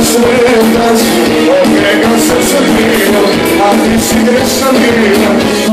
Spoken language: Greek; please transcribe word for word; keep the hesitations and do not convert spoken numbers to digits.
svetac, okrega se srdinom, a ti si grešna bila.